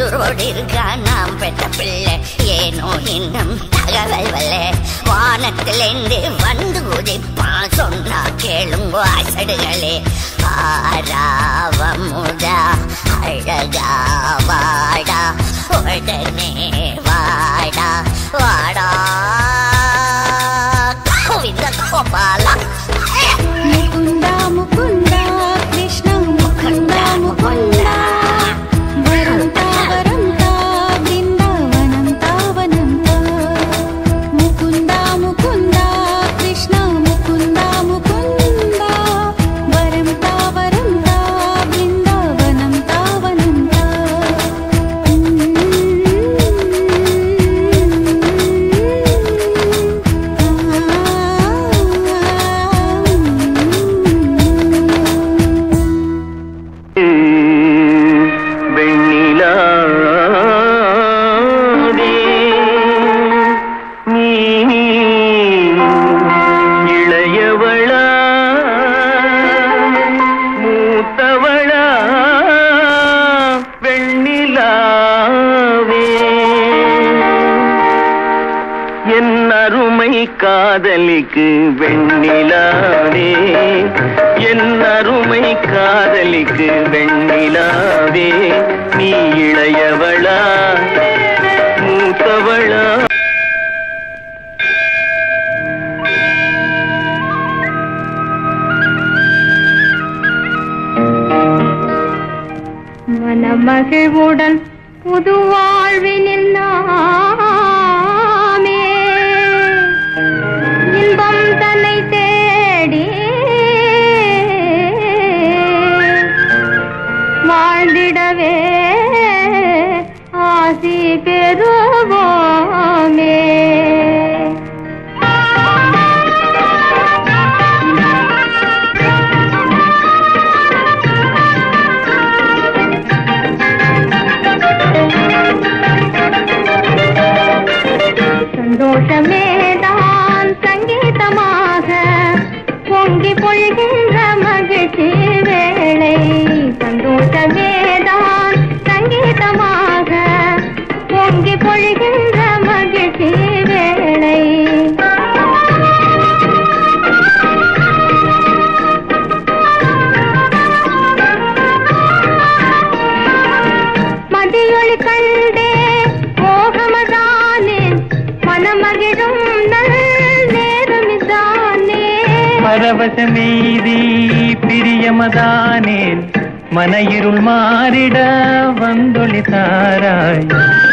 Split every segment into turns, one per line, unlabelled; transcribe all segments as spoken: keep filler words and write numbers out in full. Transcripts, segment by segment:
உசுரோடு இருக்கா நாம் பெற்ற பிள்ளை ஏனோ இன்னும் தகவல் வல்ல வானத்திலிருந்து வந்து குதிப்பான் சொன்னா கேளுங்க அசடுகளே ஆராவமுதா அழகா வாடா உடனே வாடா வாடா கோவிந்த கோபாலா
முகுந்தா முகுந்தா கிருஷ்ண முகுந்தா முகுந்தா வரம் தாவரம் தா பிருந்தாவனம் தாவனம் தா முகுந்தா முகுந்தா கிருஷ்ண முகுந்தா முகுந்தா வரம் தாவரம் தா பிருந்தாவனம் தாவனம் தா
காதலிக்கு வெண்ணிலாவே என் அருமை காதலிக்கு வெண்ணிலாவே நீ இளையவளா மூத்தவளா
மனமகிழ்வுடன் புது வாழ்வினில் நாமே இன்பம் தன்னை தேடி வாழ்ந்திடவே ஆசி பெறுவோமே சந்தோஷமேதான் சங்கீதமாக பொங்கி பொழிகின்ற மகிழ்ச்சி வேளை சந்தோஷமேதான் சங்கீதமாக பொங்கி பொழிகின்ற மகிழ்ச்சி வேளை மதியொளி கண்டே மோகமதானே மனமகிழும் நல் நேரமிதானே
பரவசமெய்தி பிரியமதானேன் மன இருள் மாறிட வந்தொளி தாராய்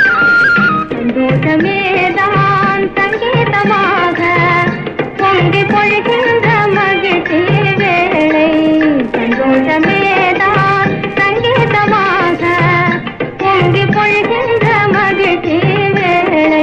சந்தோஷமேதான் சங்கீதமாக பொங்கி பொழிகின்ற மகிழ்ச்சி வேளை சந்தோஷமேதான் சங்கீதமாக பொங்கி பொழிகின்ற மகிழ்ச்சி வேளை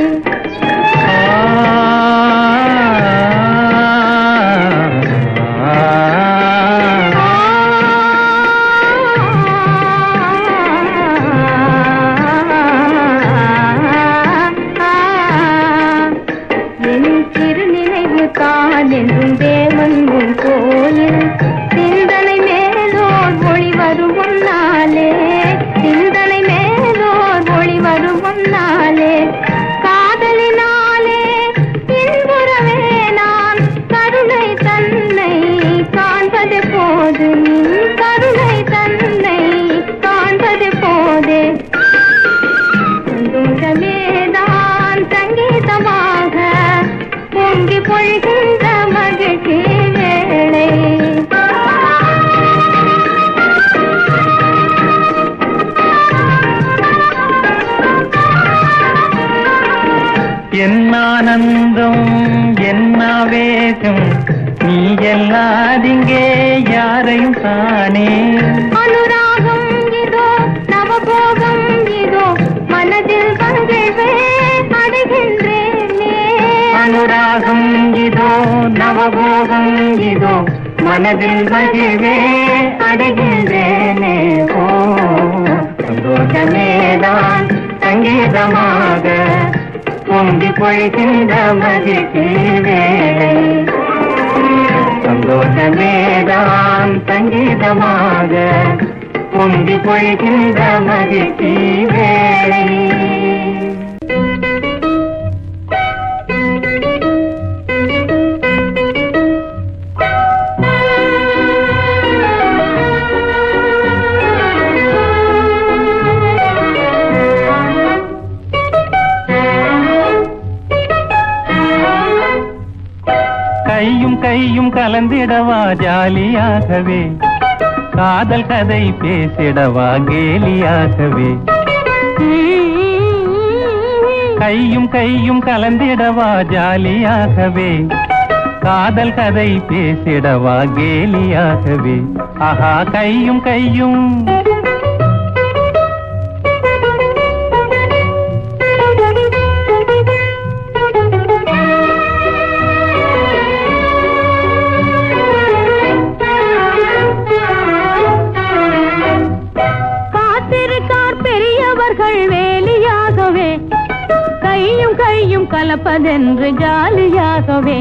என்றும் தேவன் உன் கோயில் சிந்தனை மேலோர் ஒளி வரும் முன்னாலே சிந்தனை மேலோர் ஒளி வரும் முன்னாலே காதலினாலே இன்புறவே நான் கருணை தன்னை காண்பது போது கருணை தன்னை காண்பது போதே சந்தோஷமேதான் சங்கீதமாக பொங்கி பொழிகின்ற மகிழ்ச்சி வேளை
என் ஆனந்தம் என் ஆவேசம் நீ எல்லாதிங்கே யாரையும் தானே
அனுராகம் இதோ நவபோகம் இதோ மனதில் மகிழ்வே அடைகின்றேனே
அனுராகம் இதோ நவபோகம் இதோ மனதில் மகிழ்வே அடைகின்றேனே ஓ சந்தோஷமேதான் சங்கீதமாக பொங்கி பொழிகின்ற மகிழ்ச்சி வேளை சந்தோஷமேதான் சங்கீதமாக பொங்கி பொழிகின்ற மகிழ்ச்சி வேளை கையும் கலந்திடவா ஜாலியாகவே காதல் கதை பேசிடவா கேலியாகவே கையும் கையும் கலந்திடவா ஜாலியாகவே காதல் கதை பேசிடவா கேலியாகவே ஆஹா கையும் கையும்
வேலியாகவே கையும் கையும் கலப்பதென்று ஜாலியாகவே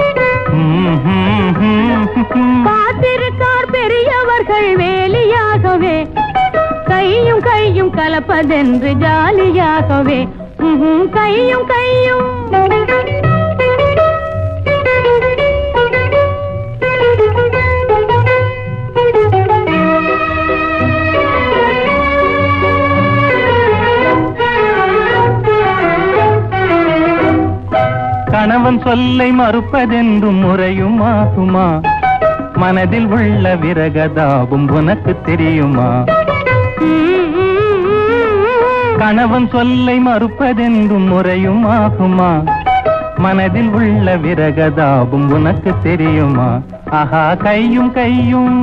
காத்திருக்கார் பெரியவர்கள் வேலியாகவே கையும் கையும் கலப்பதென்று ஜாலியாகவே கையும் கையும்
கணவன் சொல்லை மறுப்பதென்றும் முறையும் ஆகுமா மனதில் உள்ள விரகதாபம் உனக்கு தெரியுமா கணவன் சொல்லை மறுப்பதென்றும் முறையும் ஆகுமா மனதில் உள்ள விரகதாபம் உனக்கு தெரியுமா ஆஹா கையும் கையும்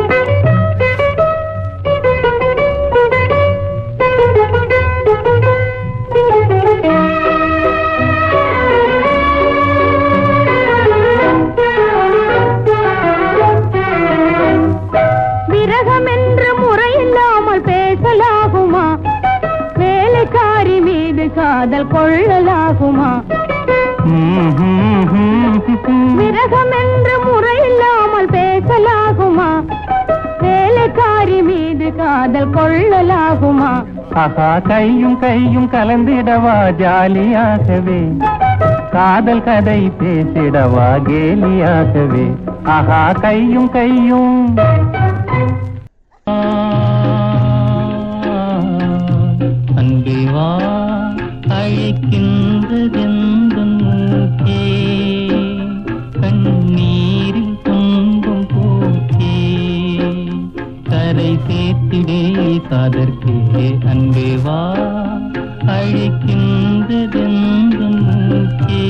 காதல் கொள்ளலாகுமா விரகம் என்ற முறையில்லாமல் பேசலாகுமா வேலைக்காரி மீது காதல் கொள்ளலாகுமா
ஆஹா கையும் கையும் கலந்திடவா ஜாலியாகவே காதல் கதை பேசிடவா கேலியாகவே ஆஹா கையும் கையும் அன்பேவா அழைக்கின்றதெந்தன் மூக்கே கண்ணீரில் துன்பம் போக்கே கரை சேர்த்திடே காதற்கே அன்பேவா அழைக்கின்றதெந்தன் மூக்கே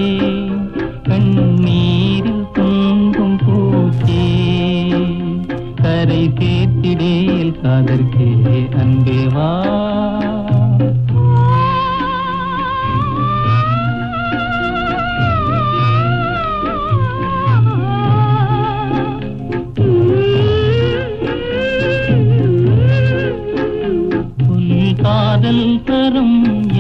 கண்ணீரில் துன்பம் போக்கே கரை சேர்த்திடே காதற்கே அன்பேவா காதல் தரும்